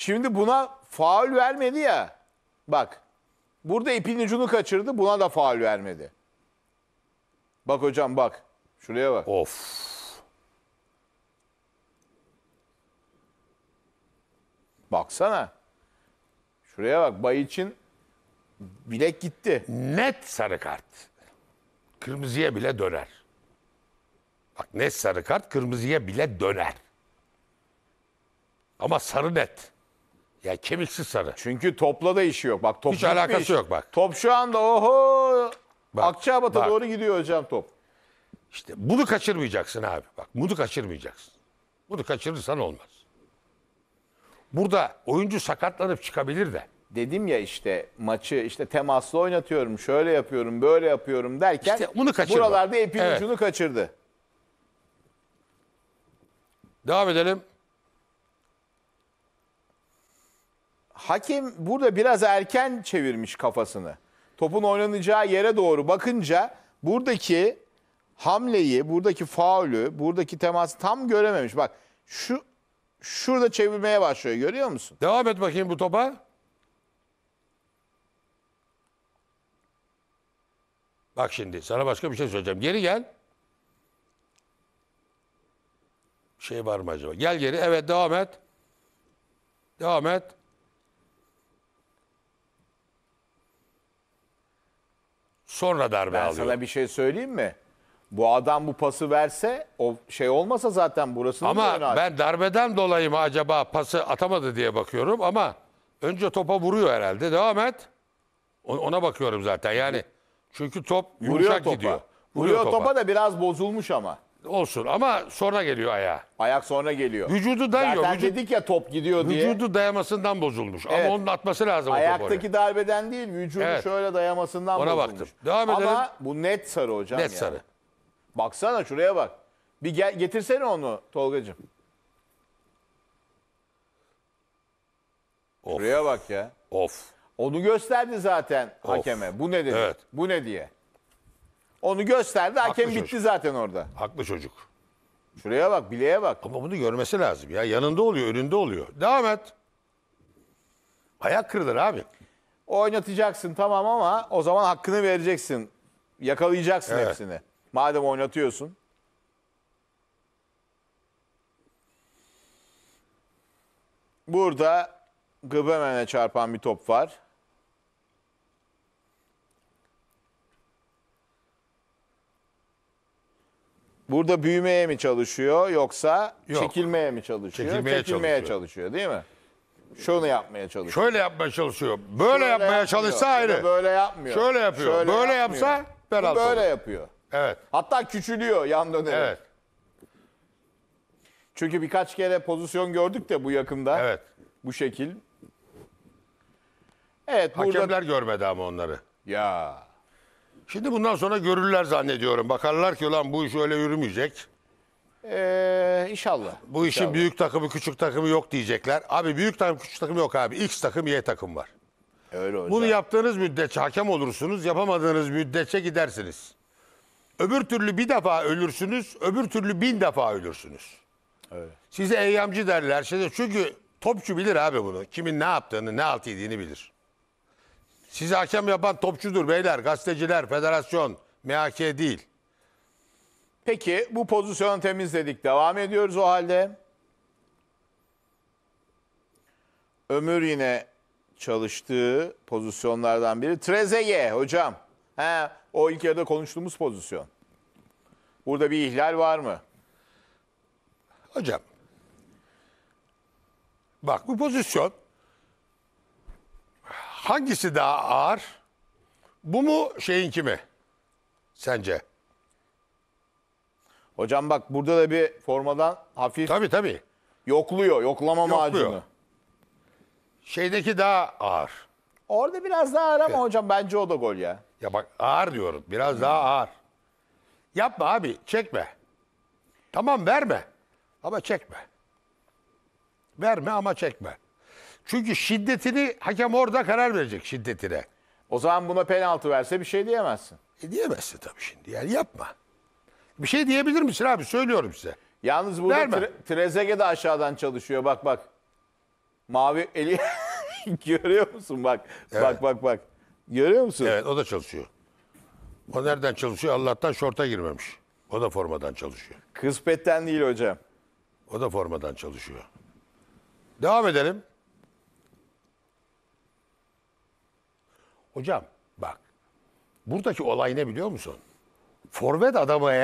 Şimdi buna faul vermedi ya. Bak. Burada ipin ucunu kaçırdı. Buna da faul vermedi. Bak hocam bak. Şuraya bak. Of. Baksana. Şuraya bak. Bayiç'in bilek gitti. Net sarı kart. Kırmızıya bile döner. Bak net sarı kart kırmızıya bile döner. Ama sarı net. Ya kemiksiz sarı. Çünkü topla da işi yok. Bak top Hiç alakası yok bak. Top şu anda oho Bak, Akçabat'a bak. doğru gidiyor hocam top. İşte bunu kaçırmayacaksın abi. Bak bunu kaçırmayacaksın. Bunu kaçırırsan olmaz. Burada oyuncu sakatlanıp çıkabilir de. Dedim ya işte maçı işte temaslı oynatıyorum, şöyle yapıyorum, böyle yapıyorum derken İşte bunu kaçırma. buralarda ipin Evet. ucunu kaçırdı. Devam edelim. Hakem burada biraz erken çevirmiş kafasını. Topun oynanacağı yere doğru bakınca buradaki hamleyi, buradaki faulü, buradaki teması tam görememiş. Bak şurada çevirmeye başlıyor, görüyor musun? Devam et bakayım bu topa. Bak şimdi sana başka bir şey söyleyeceğim. Geri gel. Şey var mı acaba? Gel geri. Evet devam et. Devam et. Sonra darbe Ben alıyor. sana bir şey söyleyeyim mi? Bu adam bu pası verse o şey olmasa zaten burasını Ama ben darbeden dolayı mı acaba pası atamadı diye bakıyorum ama önce topa vuruyor herhalde. Devam et. Ona bakıyorum zaten yani. Çünkü top vuruyor yumuşak topa. gidiyor. Vuruyor topa da biraz bozulmuş ama. Olsun ama sonra geliyor ayağa. Ayak sonra geliyor. Vücudu dayıyor. Zaten dedik ya top gidiyor diye. Vücudu dayamasından bozulmuş. Evet. Ama onun atması lazım o topu oraya. Ayaktaki darbeden değil, vücudu Evet. şöyle dayamasından Ona bozulmuş. baktım. Devam edelim. Ama bu net sarı hocam Net ya. sarı. Baksana şuraya bak. Bir getirsene onu Tolgacığım. Of. Şuraya bak ya. Of. Onu gösterdi zaten hakeme. Bu ne dedi? Evet. Bu ne diye. Onu gösterdi. Hakem Haklı bitti çocuk. zaten orada. Haklı çocuk. Şuraya bak, bileğe bak. Ama bunu görmesi lazım ya. Yanında oluyor, önünde oluyor. Devam et. Ayak kırılır abi. Oynatacaksın tamam ama o zaman hakkını vereceksin. Yakalayacaksın Evet. hepsini. Madem oynatıyorsun. Burada Gıbemen'e çarpan bir top var. Burada büyümeye mi çalışıyor yoksa Yok. çekilmeye mi çalışıyor? Çekilmeye çalışıyor. çalışıyor değil mi? Şunu yapmaya çalışıyor. Şöyle yapmaya çalışıyor. Böyle yapmaya yapmıyor. çalışsa Ya da ayrı. Böyle yapmıyor. Şöyle yapıyor. Böyle yapmıyor. yapsa Bu penaltı böyle olur. yapıyor. Evet. Hatta küçülüyor yan dönerek. Evet. Çünkü birkaç kere pozisyon gördük de bu yakında. Evet. Bu şekil. Evet burada... Hakemler görmedi ama onları. Ya Şimdi bundan sonra görürler zannediyorum. Bakarlar ki ulan bu iş öyle yürümeyecek. inşallah. Bu işin İnşallah. büyük takımı küçük takımı yok diyecekler. Abi büyük takım küçük takım yok abi. X takım Y takım var. Öyle hocam. Bunu yaptığınız müddetçe hakem olursunuz. Yapamadığınız müddetçe gidersiniz. Öbür türlü bir defa ölürsünüz. Öbür türlü 1000 defa ölürsünüz. Öyle. Size eyyamcı derler. Çünkü topçu bilir abi bunu. Kimin ne yaptığını, ne alt yediğini bilir. Sizi hakem yapan topçudur beyler. Gazeteciler, federasyon, MHK değil. Peki bu pozisyonu temizledik. Devam ediyoruz o halde. Ömür yine çalıştığı pozisyonlardan biri. Trezeguet hocam. O ilk yarıda konuştuğumuz pozisyon. Burada bir ihlal var mı? Hocam. Bak bu pozisyon hangisi daha ağır? Bu mu şeyinki mi? Sence? Hocam bak burada da bir formadan hafif Tabii. yokluyor. Yoklama Yokluyor. macunu. Şeydeki daha ağır. Orada biraz daha ağır ama hocam bence o da gol ya. Ya bak ağır diyorum. Biraz daha ağır. Yapma abi. Çekme. Tamam verme. Ama çekme. Verme ama çekme. Çünkü şiddetini hakem orada karar verecek şiddetine. O zaman buna penaltı verse bir şey diyemezsin. Diyemezsin tabii şimdi. Yani yapma. Bir şey diyebilir misin abi? Söylüyorum size. Yalnız burada Verme. Trezeguet de aşağıdan çalışıyor. Bak. Mavi eli görüyor musun bak. Evet. Bak. Görüyor musun? Evet, o da çalışıyor. O nereden çalışıyor? Allah'tan şorta girmemiş. O da formadan çalışıyor. Kısmetten değil hocam. O da formadan çalışıyor. Devam edelim. Hocam bak. Buradaki olay ne biliyor musun? Forvet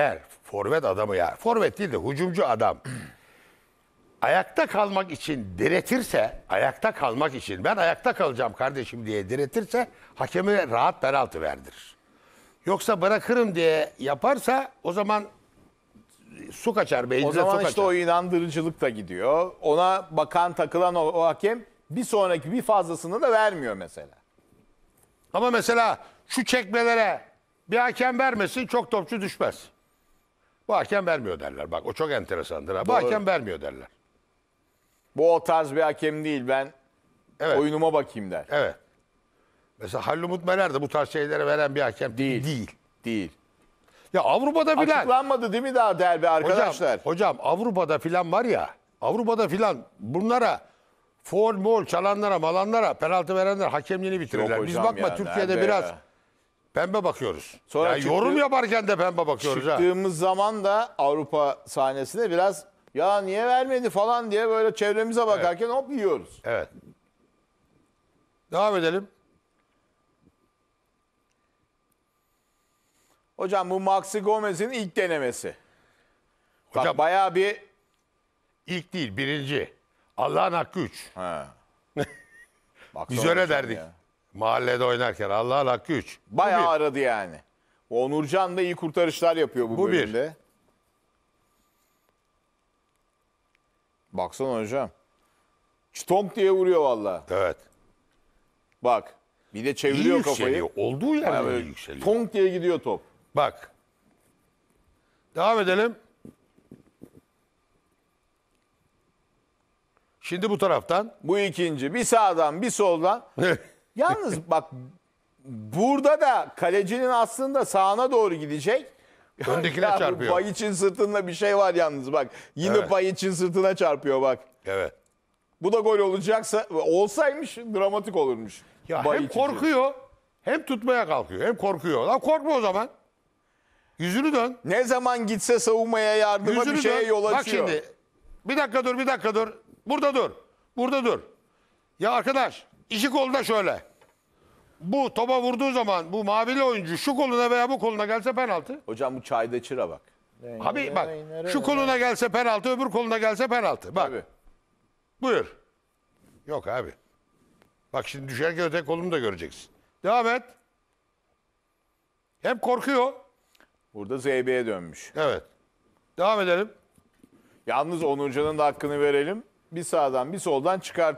değil de hücumcu adam ayakta kalmak için diretirse, ben ayakta kalacağım kardeşim diye diretirse hakeme rahat penaltı verdirir. Yoksa bırakırım diye yaparsa o zaman su kaçar, beynine O su zaman kaçar. işte o inandırıcılık da gidiyor. Ona bakan takılan o hakem bir sonraki bir fazlasını da vermiyor mesela. Ama mesela şu çekmelere bir hakem vermesin, çok topçu düşmez. Bu hakem vermiyor derler. Bak o çok enteresandır. Ha. Bu Doğru. hakem vermiyor derler. Bu o tarz bir hakem değil, ben Evet. oyunuma bakayım der. Evet. Mesela Halil Umut Meler de bu tarz şeyleri veren bir hakem Değil. Ya Avrupa'da filan. Açıklanmadı değil mi daha derbi arkadaşlar? Hocam Avrupa'da filan var ya. Avrupa'da filan bunlara foul çalanlara, malanlara, penaltı verenler hakemliğini bitirirler. Yok Biz hocam bakma ya, Türkiye'de nerede biraz ya? pembe bakıyoruz. Sonra Ya yorum çıktı- yaparken de pembe bakıyoruz ha. Çıktığımız zaman da Avrupa sahnesinde biraz ya niye vermedi falan diye böyle çevremize bakarken hop yiyoruz. Evet. Devam edelim. Hocam bu Maxi Gomez'in ilk denemesi. Bak Hocam bayağı bir ilk değil, birinci. Allah'ın hakkı 3. Baksana Biz öyle hocam derdik. ya. Mahallede oynarken Allah'ın hakkı 3. Bayağı aradı yani. Onurcan da iyi kurtarışlar yapıyor bu Bu bir. bölümde. Baksana hocam. Çtonk diye vuruyor valla. Evet. Bak. Bir de İyi çeviriyor yükseliyor. kafayı. Olduğu yerde Yani öyle böyle yükseliyor. tonk diye gidiyor top. Bak. Devam edelim. Şimdi bu taraftan. Bu ikinci. Bir sağdan bir soldan. Yalnız bak burada da kalecinin aslında sağına doğru gidecek. Öndekine Ya bu çarpıyor. Payiç'in sırtında bir şey var yalnız bak. Yine Evet. Payiç'in sırtına çarpıyor bak. Evet. Bu da gol olacaksa olsaymış dramatik olurmuş. Ya hem Bayiç için. korkuyor hem tutmaya kalkıyor. Hem korkuyor. Lan korkma o zaman. Yüzünü dön. Ne zaman gitse savunmaya yardıma Yüzünü bir şeye dön. yol Bak açıyor. şimdi. Bir dakika dur. Burada dur. Burada dur. Ya arkadaş iki kolu da şöyle. Bu topa vurduğu zaman bu mavili oyuncu şu koluna veya bu koluna gelse penaltı. Hocam bu çayda çıra bak. Abi bak şu koluna gelse penaltı öbür koluna gelse penaltı. Bak Tabii. buyur. Yok abi. Bak şimdi düşerken öteki kolunu da göreceksin. Devam et. Hem korkuyor. Burada ZB'ye dönmüş. Evet. Devam edelim. Yalnız Onurcan'ın da hakkını verelim. Bir sağdan bir soldan çıkart.